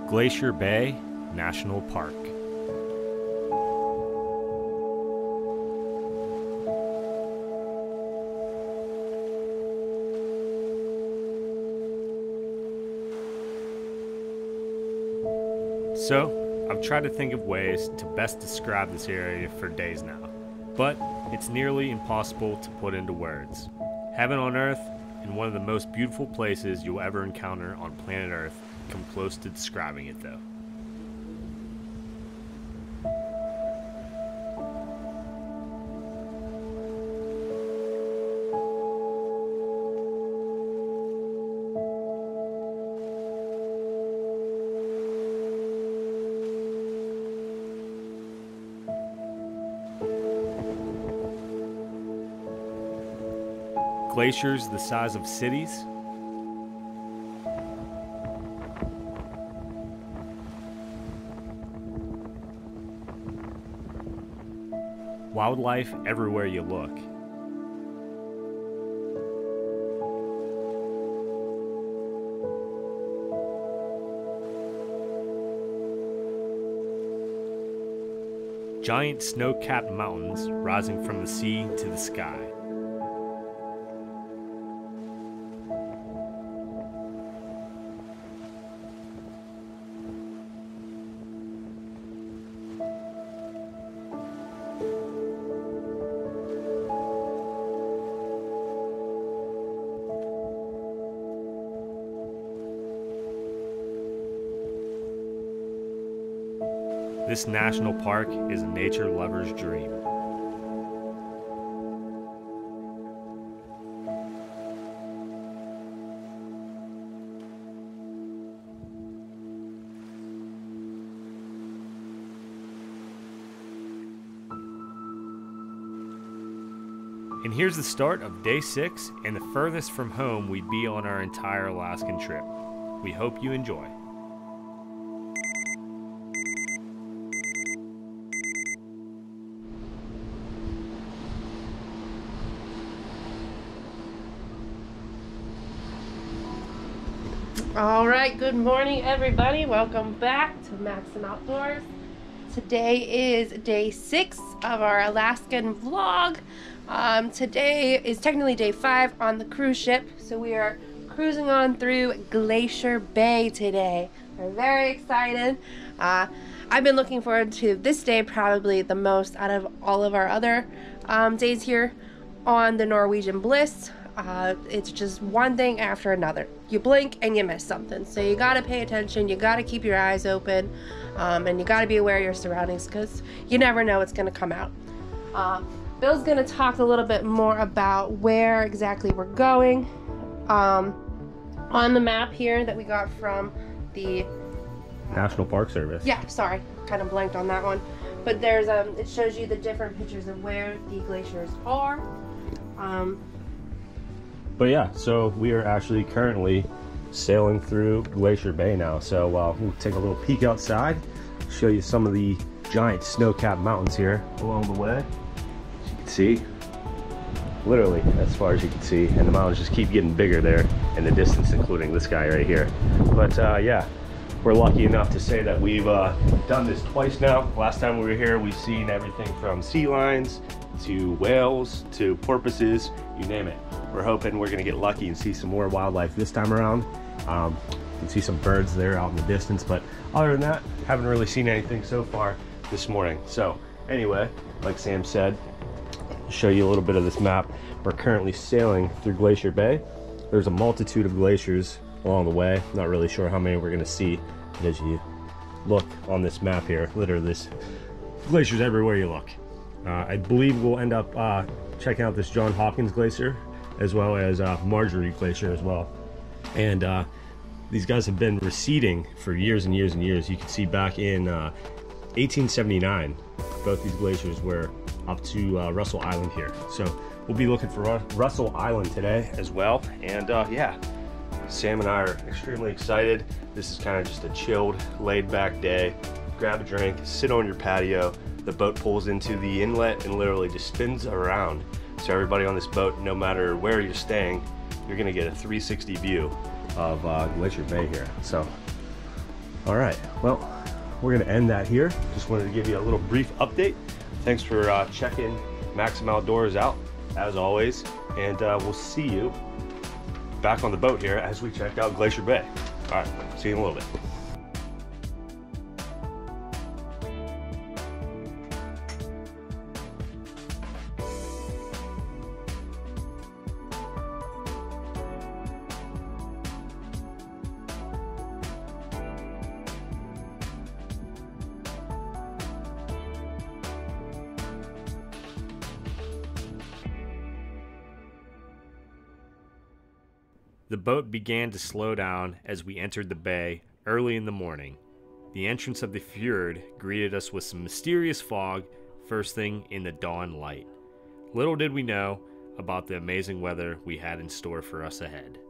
Glacier Bay National Park. So, I've tried to think of ways to best describe this area for days now, but it's nearly impossible to put into words. Heaven on earth, and one of the most beautiful places you'll ever encounter on planet Earth, come close to describing it though. Glaciers the size of cities. Wildlife everywhere you look. Giant snow-capped mountains rising from the sea to the sky. This national park is a nature lover's dream. And here's the start of day 6 and the furthest from home we'd be on our entire Alaskan trip. We hope you enjoy. All right, good morning everybody. Welcome back to Maksim Outdoors. Today is day 6 of our Alaskan vlog. Today is technically day 5 on the cruise ship, so we are cruising on through Glacier Bay today. We're very excited. I've been looking forward to this day probably the most out of all of our other days here on the Norwegian Bliss. It's just one thing after another. You blink and you miss something. So you gotta pay attention, you gotta keep your eyes open, and you gotta be aware of your surroundings because you never know what's gonna come out. Bill's gonna talk a little bit more about where exactly we're going. On the map here that we got from the National Park Service. Yeah, sorry, kind of blanked on that one. But there's it shows you the different pictures of where the glaciers are. But yeah, so we are actually currently sailing through Glacier Bay now. So we'll take a little peek outside, show you some of the giant snow-capped mountains here along the way. As you can see, literally as far as you can see, and the mountains just keep getting bigger there in the distance, including this guy right here. But yeah, we're lucky enough to say that we've done this twice now. Last time we were here, we've seen everything from sea lions to whales to porpoises, you name it. We're hoping we're gonna get lucky and see some more wildlife this time around. You can see some birds there out in the distance, but other than that, haven't really seen anything so far this morning. So anyway, like Sam said, I'll show you a little bit of this map. We're currently sailing through Glacier Bay. There's a multitude of glaciers along the way. Not really sure how many we're gonna see, but as you look on this map here, literally this glaciers everywhere you look. I believe we'll end up checking out this John Hopkins Glacier, as well as Marjorie Glacier as well. And these guys have been receding for years and years and years. You can see back in 1879, both these glaciers were up to Russell Island here. So we'll be looking for Russell Island today as well. And yeah, Sam and I are extremely excited. This is kind of just a chilled, laid back day. Grab a drink, sit on your patio. The boat pulls into the inlet and literally just spins around. So everybody on this boat, no matter where you're staying, you're gonna get a 360 view of Glacier Bay here. So All right, well, we're gonna end that here. Just wanted to give you a little brief update. Thanks for checking Maksim Outdoors out, as always, and we'll see you back on the boat here as we check out Glacier Bay. All right, see you in a little bit. The boat began to slow down as we entered the bay early in the morning. The entrance of the fjord greeted us with some mysterious fog first thing in the dawn light. Little did we know about the amazing weather we had in store for us ahead.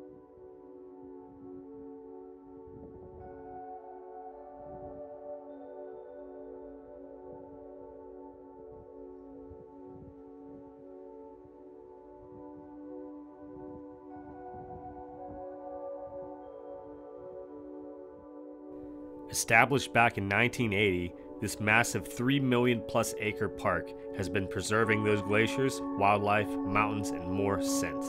Established back in 1980, this massive 3 million plus acre park has been preserving those glaciers, wildlife, mountains, and more since.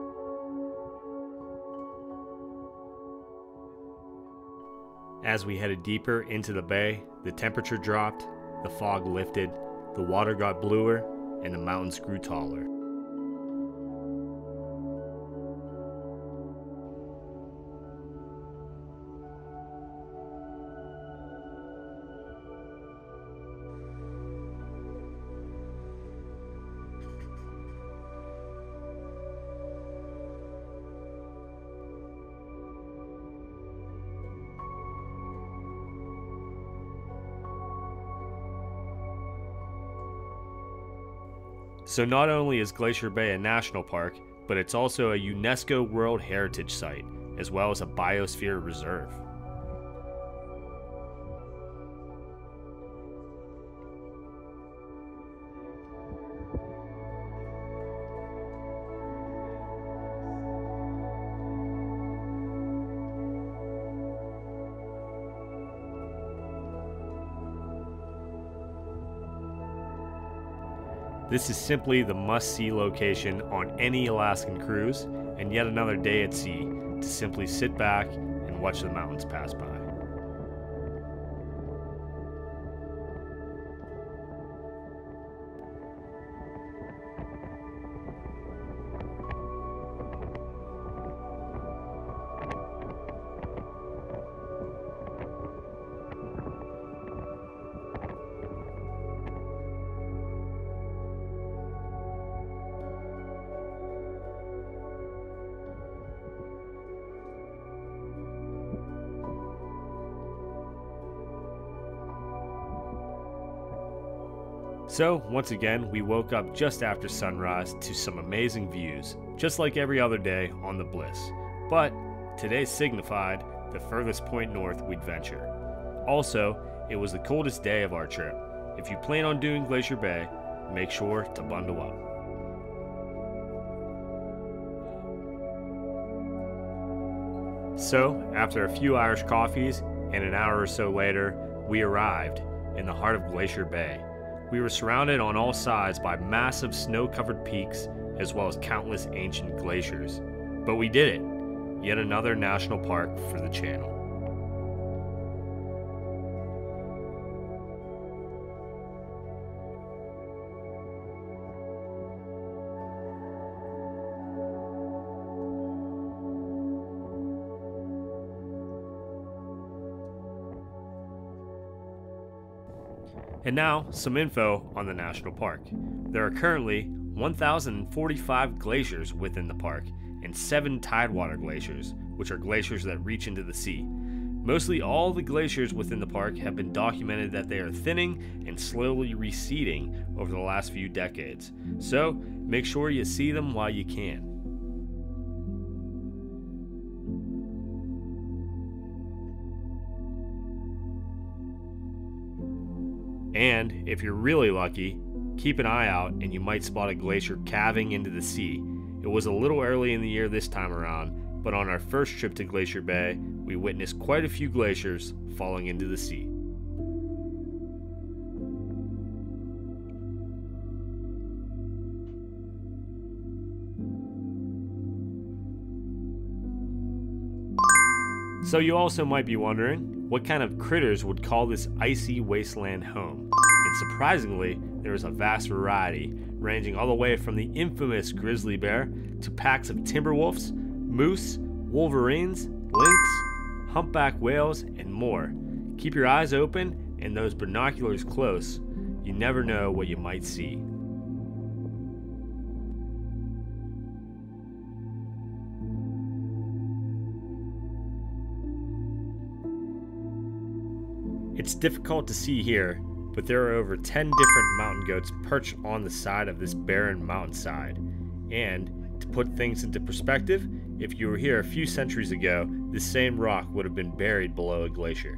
As we headed deeper into the bay, the temperature dropped, the fog lifted, the water got bluer, and the mountains grew taller. So not only is Glacier Bay a national park, but it's also a UNESCO World Heritage Site, as well as a biosphere reserve. This is simply the must-see location on any Alaskan cruise, and yet another day at sea to simply sit back and watch the mountains pass by. So, once again, we woke up just after sunrise to some amazing views, just like every other day on the Bliss. But today signified the furthest point north we'd venture. Also, it was the coldest day of our trip. If you plan on doing Glacier Bay, make sure to bundle up. So, after a few Irish coffees and an hour or so later, we arrived in the heart of Glacier Bay. We were surrounded on all sides by massive snow-covered peaks as well as countless ancient glaciers. But we did it! Yet another national park for the channel. And now, some info on the national park. There are currently 1,045 glaciers within the park, and 7 tidewater glaciers, which are glaciers that reach into the sea. Mostly all the glaciers within the park have been documented that they are thinning and slowly receding over the last few decades. So, make sure you see them while you can. And if you're really lucky, keep an eye out and you might spot a glacier calving into the sea. It was a little early in the year this time around, but on our first trip to Glacier Bay, we witnessed quite a few glaciers falling into the sea. So you also might be wondering, what kind of critters would call this icy wasteland home? And surprisingly, there is a vast variety, ranging all the way from the infamous grizzly bear to packs of timber wolves, moose, wolverines, lynx, humpback whales, and more. Keep your eyes open and those binoculars close. You never know what you might see. It's difficult to see here, but there are over 10 different mountain goats perched on the side of this barren mountainside. And to put things into perspective, if you were here a few centuries ago, this same rock would have been buried below a glacier.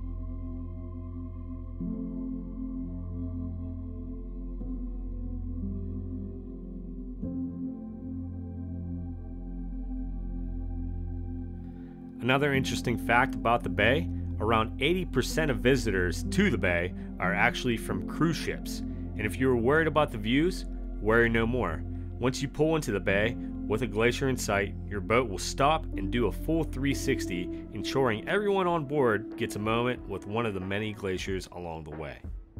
Another interesting fact about the bay, around 80% of visitors to the bay are actually from cruise ships. And if you were worried about the views, worry no more. Once you pull into the bay, with a glacier in sight, your boat will stop and do a full 360, ensuring everyone on board gets a moment with one of the many glaciers along the way.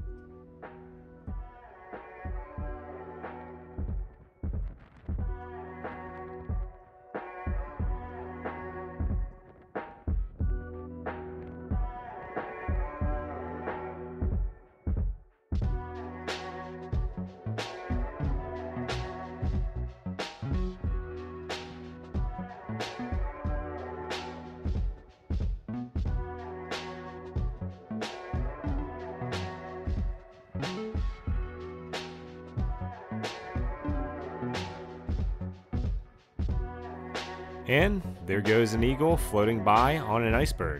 And there goes an eagle floating by on an iceberg.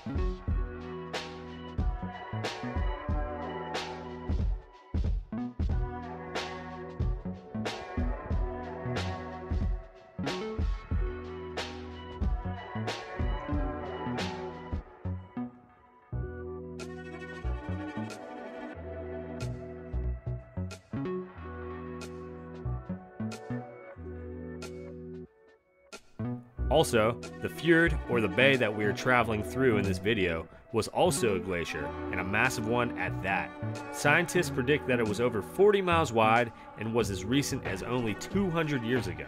Also, the fjord, or the bay that we are traveling through in this video, was also a glacier, and a massive one at that. Scientists predict that it was over 40 miles wide and was as recent as only 200 years ago.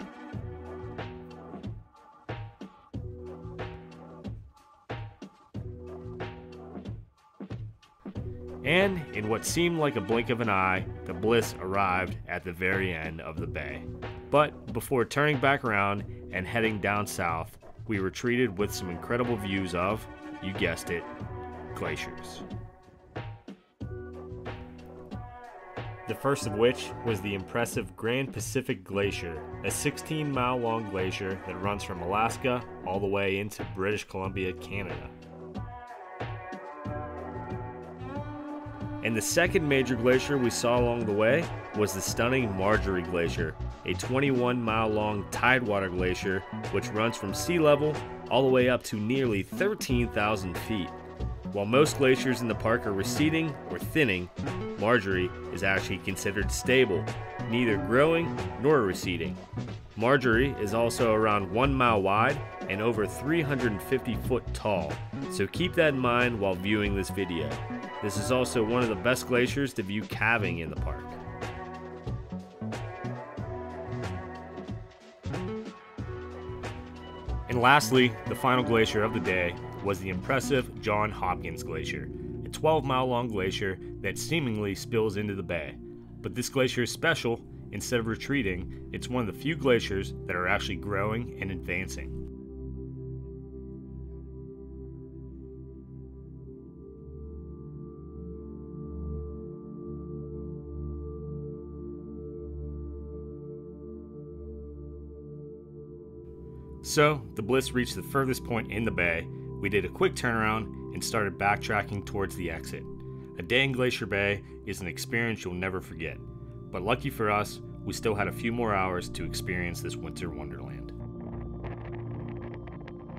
And in what seemed like a blink of an eye, the Bliss arrived at the very end of the bay. But before turning back around and heading down south, we were treated with some incredible views of, you guessed it, glaciers. The first of which was the impressive Grand Pacific Glacier, a 16-mile long glacier that runs from Alaska all the way into British Columbia, Canada. And the second major glacier we saw along the way was the stunning Marjorie Glacier, a 21-mile long tidewater glacier which runs from sea level all the way up to nearly 13,000 feet. While most glaciers in the park are receding or thinning, Marjorie is actually considered stable, neither growing nor receding. Marjorie is also around 1 mile wide and over 350 foot tall, so keep that in mind while viewing this video. This is also one of the best glaciers to view calving in the park. And lastly, the final glacier of the day was the impressive Johns Hopkins Glacier, a 12-mile long glacier that seemingly spills into the bay. But this glacier is special. Instead of retreating, it's one of the few glaciers that are actually growing and advancing. So, the Bliss reached the furthest point in the bay. We did a quick turnaround and started backtracking towards the exit. A day in Glacier Bay is an experience you'll never forget. But lucky for us, we still had a few more hours to experience this winter wonderland.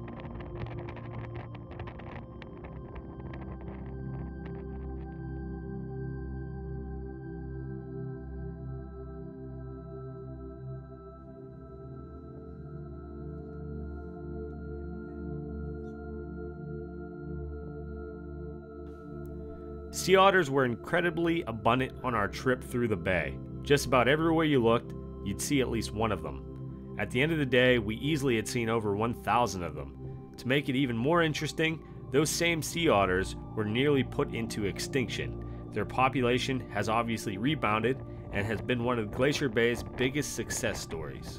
Sea otters were incredibly abundant on our trip through the bay. Just about everywhere you looked, you'd see at least one of them. At the end of the day, we easily had seen over 1,000 of them. To make it even more interesting, those same sea otters were nearly put into extinction. Their population has obviously rebounded and has been one of Glacier Bay's biggest success stories.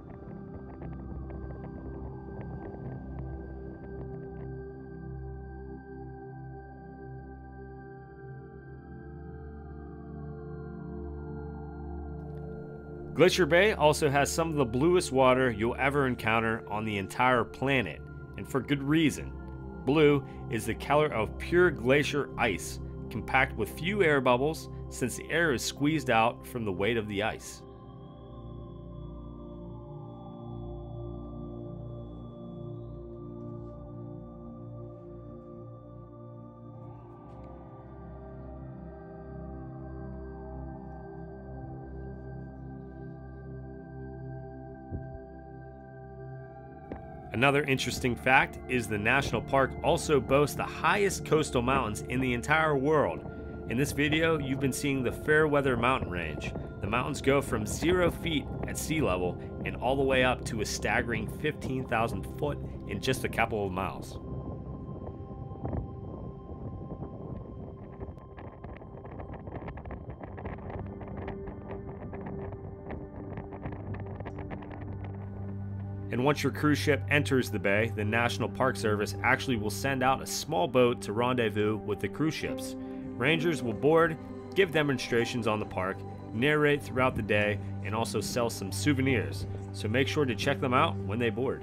Glacier Bay also has some of the bluest water you'll ever encounter on the entire planet, and for good reason. Blue is the color of pure glacier ice, compact with few air bubbles since the air is squeezed out from the weight of the ice. Another interesting fact is the national park also boasts the highest coastal mountains in the entire world. In this video, you've been seeing the Fairweather mountain range. The mountains go from 0 feet at sea level and all the way up to a staggering 15,000 foot in just a couple of miles. And once your cruise ship enters the bay, the National Park Service actually will send out a small boat to rendezvous with the cruise ships. Rangers will board, give demonstrations on the park, narrate throughout the day, and also sell some souvenirs. So make sure to check them out when they board.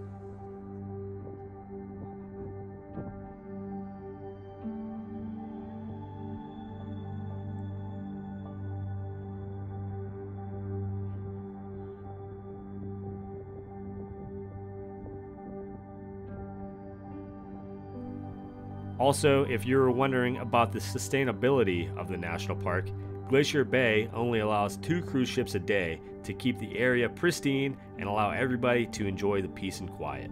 Also, if you're wondering about the sustainability of the national park, Glacier Bay only allows 2 cruise ships a day to keep the area pristine and allow everybody to enjoy the peace and quiet.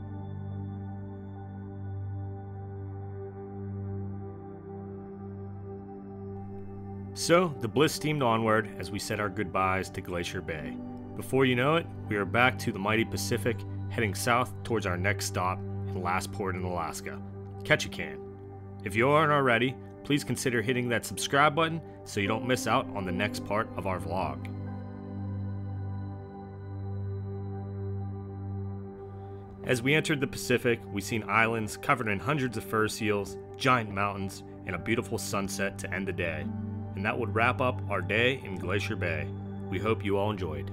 So, the Bliss steamed onward as we said our goodbyes to Glacier Bay. Before you know it, we are back to the mighty Pacific, heading south towards our next stop and last port in Alaska, Ketchikan. If you aren't already, please consider hitting that subscribe button so you don't miss out on the next part of our vlog. As we entered the Pacific, we seen islands covered in hundreds of fur seals, giant mountains, and a beautiful sunset to end the day. And that would wrap up our day in Glacier Bay. We hope you all enjoyed.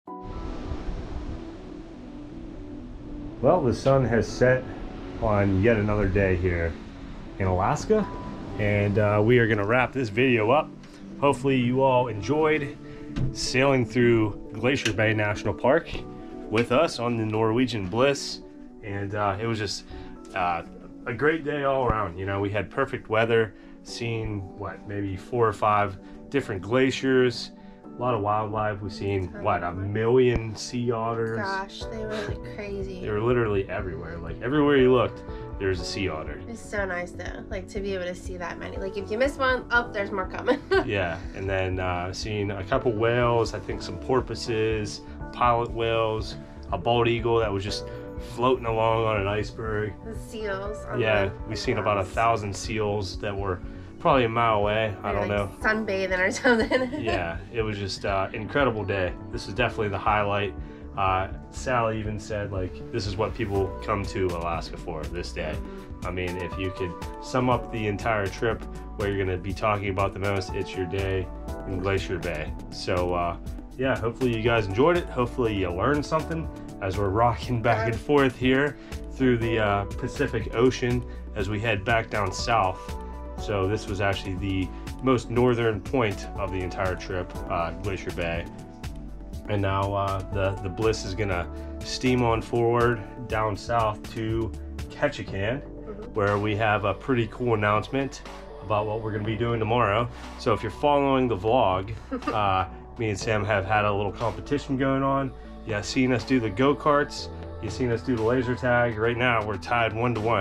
Well, the sun has set on yet another day here in Alaska, and we are going to wrap this video up. Hopefully you all enjoyed sailing through Glacier Bay National Park with us on the Norwegian Bliss, and it was just a great day all around. You know, we had perfect weather, seen maybe 4 or 5 different glaciers, a lot of wildlife. We've seen 1 million sea otters. Gosh, they were like crazy. They were literally everywhere. Like everywhere you looked, there's a sea otter. It's so nice though, like to be able to see that many. Like if you miss one, oh, there's more coming. Yeah, and then seen a couple whales, I think some porpoises, pilot whales, a bald eagle that was just floating along on an iceberg. The seals. We've seen about 1,000 seals that were probably a mile away. I don't know. Sunbathing or something. Yeah, it was just incredible day. This is definitely the highlight. Sally even said, like, this is what people come to Alaska for, this day. I mean, if you could sum up the entire trip, where you're going to be talking about the most, it's your day in Glacier Bay. So, yeah, hopefully you guys enjoyed it. Hopefully you learned something as we're rocking back and forth here through the Pacific Ocean as we head back down south. So this was actually the most northern point of the entire trip, Glacier Bay. And now the Bliss is gonna steam on forward down south to Ketchikan, where we have a pretty cool announcement about what we're gonna be doing tomorrow. So if you're following the vlog, me and Sam have had a little competition going on. Yeah, seen us do the go-karts, you've seen us do the laser tag. Right now we're tied 1-1.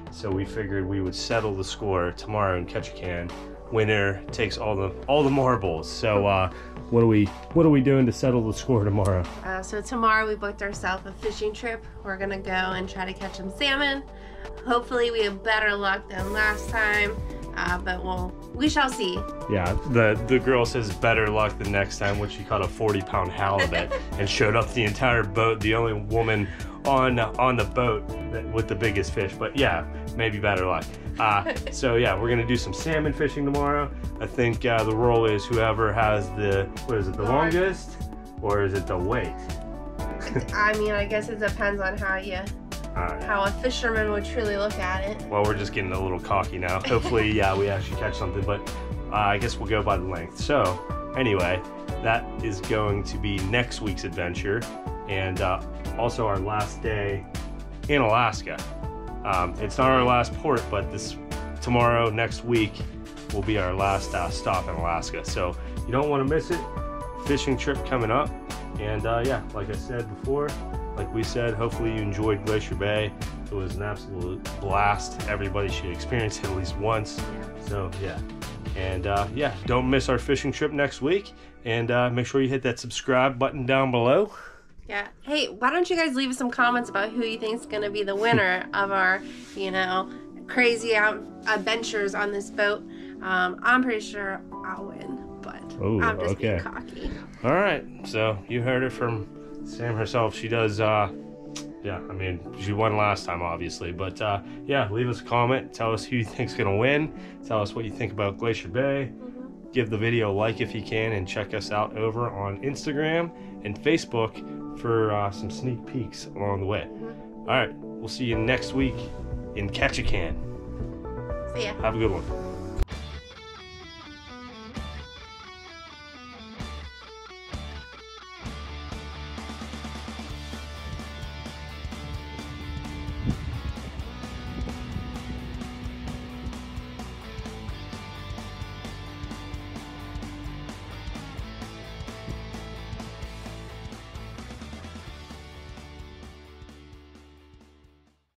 So we figured we would settle the score tomorrow in Ketchikan. Winner takes all the marbles. So what are we doing to settle the score tomorrow? So tomorrow we booked ourselves a fishing trip. We're gonna go and try to catch some salmon. Hopefully we have better luck than last time, but we shall see. Yeah, the girl says better luck the next time when she caught a 40-pound halibut and showed up the entire boat, the only woman on the boat with the biggest fish. But yeah, maybe better luck. So yeah, we're gonna do some salmon fishing tomorrow. I think the rule is whoever has the longest, or is it the weight? I mean, I guess it depends on how a fisherman would truly look at it. Well, we're just getting a little cocky now. Hopefully, yeah, we actually catch something, but I guess we'll go by the length. So anyway, that is going to be next week's adventure, and also our last day in Alaska. It's not our last port, but tomorrow, next week, will be our last stop in Alaska. So you don't want to miss it. Fishing trip coming up. And yeah, like I said before, like we said, hopefully you enjoyed Glacier Bay. It was an absolute blast. Everybody should experience it at least once. So yeah. And yeah, don't miss our fishing trip next week. And make sure you hit that subscribe button down below. Yeah. Hey, why don't you guys leave us some comments about who you think is going to be the winner of our, crazy adventures on this boat. I'm pretty sure I'll win, but I'm just being cocky. All right. So you heard it from Sam herself. She does, yeah, I mean, she won last time, obviously. But yeah, leave us a comment. Tell us who you think's going to win. Tell us what you think about Glacier Bay. Give the video a like if you can, and check us out over on Instagram and Facebook for some sneak peeks along the way. All right, we'll see you next week in Ketchikan. See ya. Have a good one.